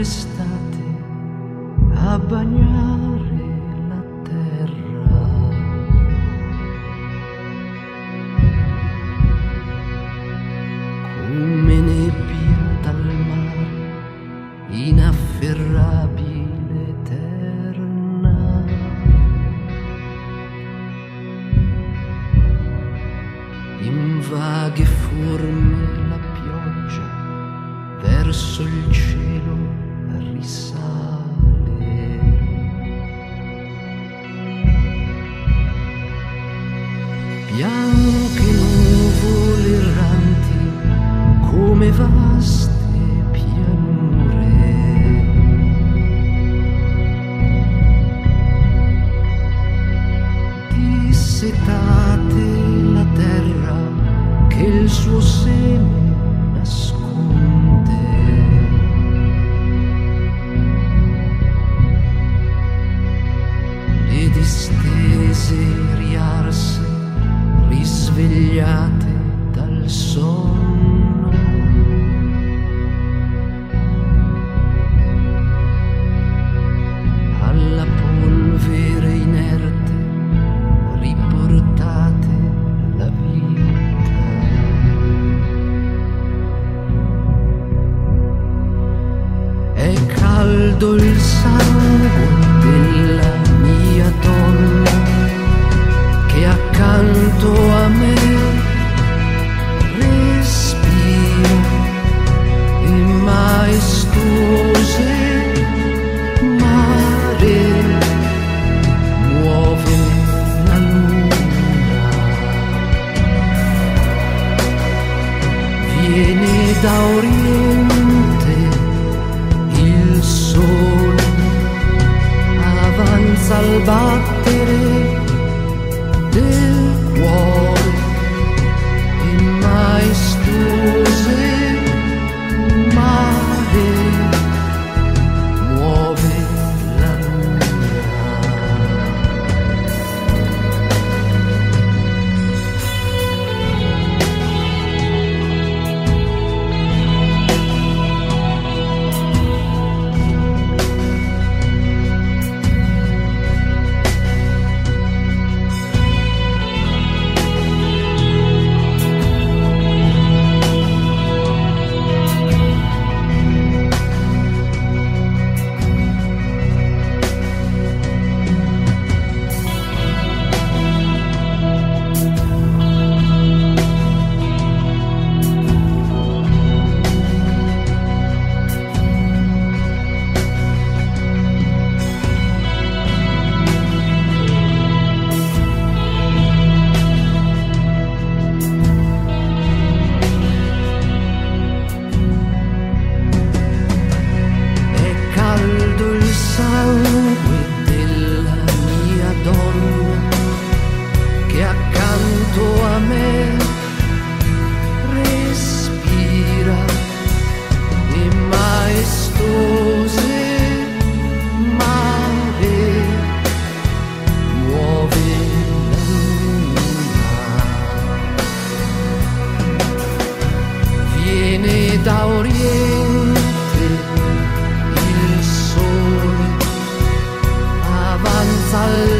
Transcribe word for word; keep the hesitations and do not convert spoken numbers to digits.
l'estate a bagnare la terra. Come nebbia dal mare, inafferrabile eterna. In vaghe forme la pioggia verso il cielo risale. Bianche nuvole erranti come vaste pianure. Dissetate la terra che il suo seme nasconde. Le distese riarse, risvegliate dal sonno. Alla polvere inerte riportate la vita. È caldo il sangue della mia donna che accanto a me respira il maestoso mare, muove la luna, viene da oriente il sole, avanza al battere del cuore, il maestoso mare muove la luna. Sangue della mia donna che accanto a me respira e maestose mare muove la luna, viene da oriente il sole, avanza al